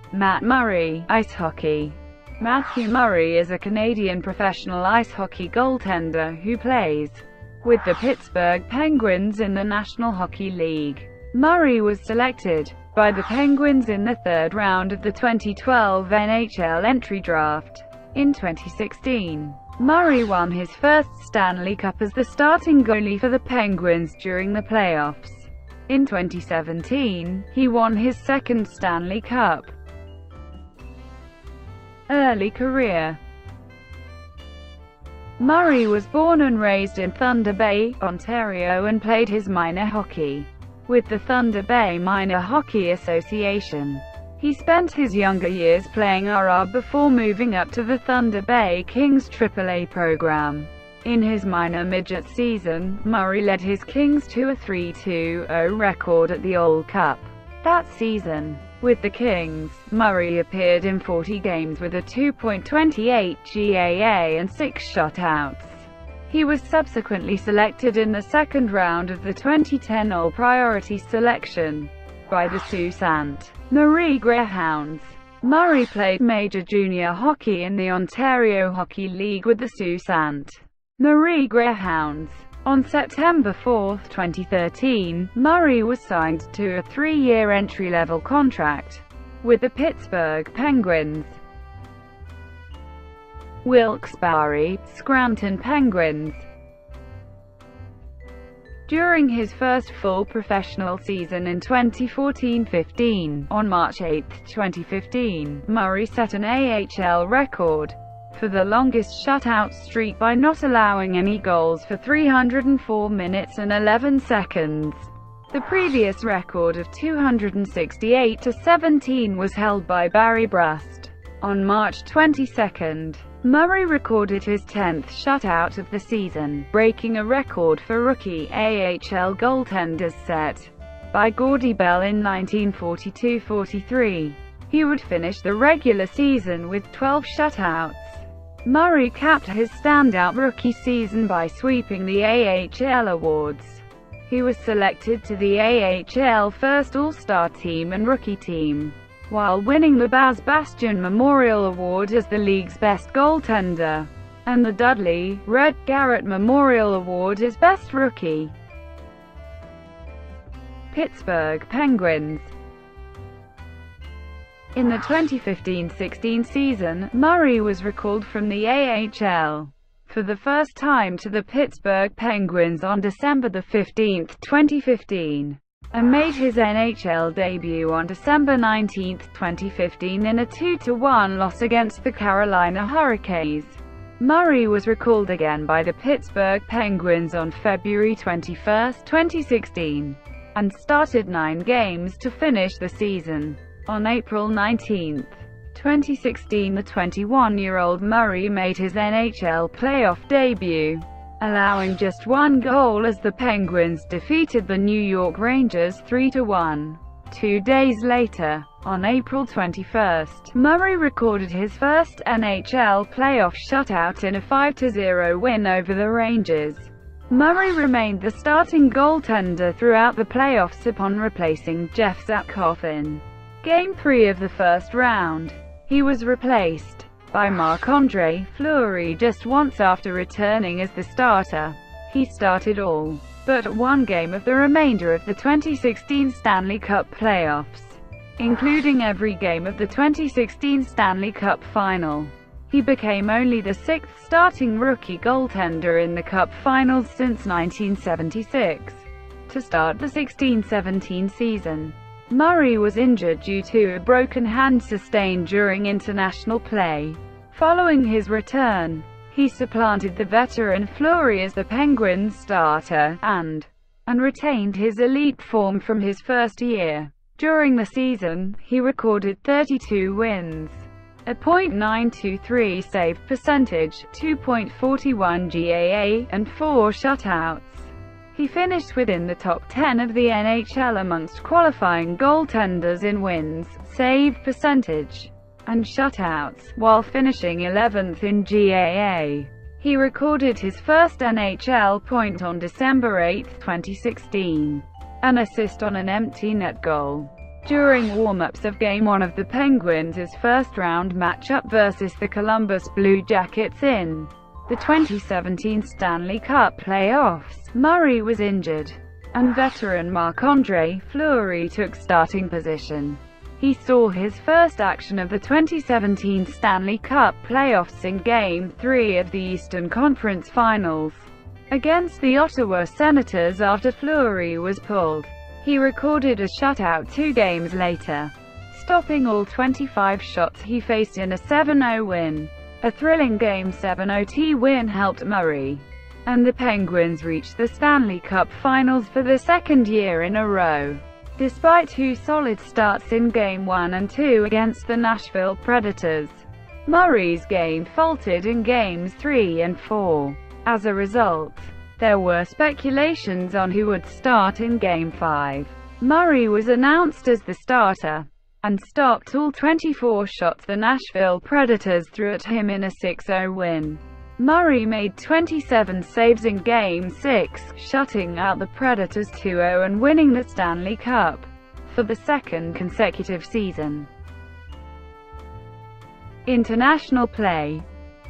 Matt Murray, ice hockey. Matthew Murray is a Canadian professional ice hockey goaltender who plays with the Pittsburgh Penguins in the National Hockey League. Murray was selected by the Penguins in the third round of the 2012 NHL entry draft. In 2016, Murray won his first Stanley Cup as the starting goalie for the Penguins during the playoffs. In 2017, he won his second Stanley Cup. Early career. Murray was born and raised in Thunder Bay, Ontario and played his minor hockey with the Thunder Bay Minor Hockey Association. He spent his younger years playing RR before moving up to the Thunder Bay Kings AAA program. In his minor midget season, Murray led his Kings to a 3-2-0 record at the Old Cup. That season, with the Kings, Murray appeared in 40 games with a 2.28 GAA and 6 shutouts. He was subsequently selected in the second round of the 2010 All-Priority selection by the Sault Ste. Marie Greyhounds. Murray played major junior hockey in the Ontario Hockey League with the Sault Ste. Marie Greyhounds. On September 4, 2013, Murray was signed to a 3-year entry-level contract with the Pittsburgh Penguins. Wilkes-Barre, Scranton Penguins. During his first full professional season in 2014-15, on March 8, 2015, Murray set an AHL record for the longest shutout streak by not allowing any goals for 304 minutes and 11 seconds. The previous record of 268-17 was held by Barry Brust. On March 22, Murray recorded his 10th shutout of the season, breaking a record for rookie AHL goaltenders set by Gordie Bell in 1942-43. He would finish the regular season with 12 shutouts. Murray capped his standout rookie season by sweeping the AHL awards. He was selected to the AHL First All-Star Team and Rookie Team, while winning the Baz Bastion Memorial Award as the league's best goaltender, and the Dudley Red Garrett Memorial Award as best rookie. Pittsburgh Penguins. In the 2015-16 season, Murray was recalled from the AHL for the first time to the Pittsburgh Penguins on December 15, 2015, and made his NHL debut on December 19, 2015 in a 2-1 loss against the Carolina Hurricanes. Murray was recalled again by the Pittsburgh Penguins on February 21, 2016, and started 9 games to finish the season. On April 19, 2016, the 21-year-old Murray made his NHL playoff debut, allowing just 1 goal as the Penguins defeated the New York Rangers 3-1. 2 days later, on April 21, Murray recorded his first NHL playoff shutout in a 5-0 win over the Rangers. Murray remained the starting goaltender throughout the playoffs upon replacing Jeff Zatkoff in Game 3 of the first round. He was replaced by Marc-Andre Fleury just once after returning as the starter. He started all but 1 game of the remainder of the 2016 Stanley Cup playoffs, including every game of the 2016 Stanley Cup final. He became only the 6th starting rookie goaltender in the Cup finals since 1976 to start the 16-17 season. Murray was injured due to a broken hand sustained during international play. Following his return, he supplanted the veteran Fleury as the Penguins starter, and retained his elite form from his first year. During the season, he recorded 32 wins, a .923 save percentage, 2.41 GAA, and 4 shutouts. He finished within the top 10 of the NHL amongst qualifying goaltenders in wins, save percentage, and shutouts, while finishing 11th in GAA. He recorded his first NHL point on December 8, 2016, an assist on an empty net goal. during warm-ups of Game 1 of the Penguins' first-round matchup versus the Columbus Blue Jackets in the 2017 Stanley Cup playoffs. Murray was injured, and veteran Marc-Andre Fleury took starting position. He saw his first action of the 2017 Stanley Cup playoffs in Game 3 of the Eastern Conference Finals against the Ottawa Senators after Fleury was pulled. He recorded a shutout 2 games later, stopping all 25 shots he faced in a 7-0 win. A thrilling Game 7 OT win helped Murray and the Penguins reach the Stanley Cup Finals for the second year in a row. Despite 2 solid starts in Game 1 and 2 against the Nashville Predators, Murray's game faltered in Games 3 and 4. As a result, there were speculations on who would start in Game 5. Murray was announced as the starter, and stopped all 24 shots the Nashville Predators threw at him in a 6-0 win. Murray made 27 saves in Game 6, shutting out the Predators 2-0 and winning the Stanley Cup for the second consecutive season. International play.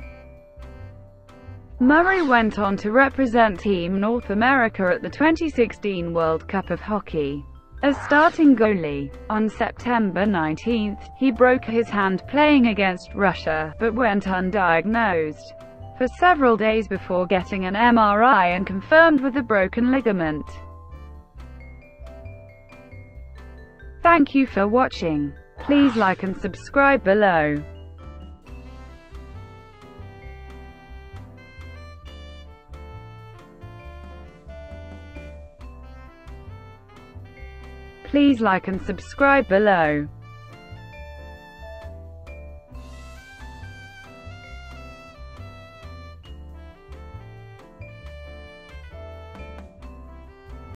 Murray went on to represent Team North America at the 2016 World Cup of Hockey as starting goalie. On September 19, he broke his hand playing against Russia, but went undiagnosed for several days before getting an MRI and confirmed with a broken ligament. Thank you for watching. Please like and subscribe below. Please like and subscribe below.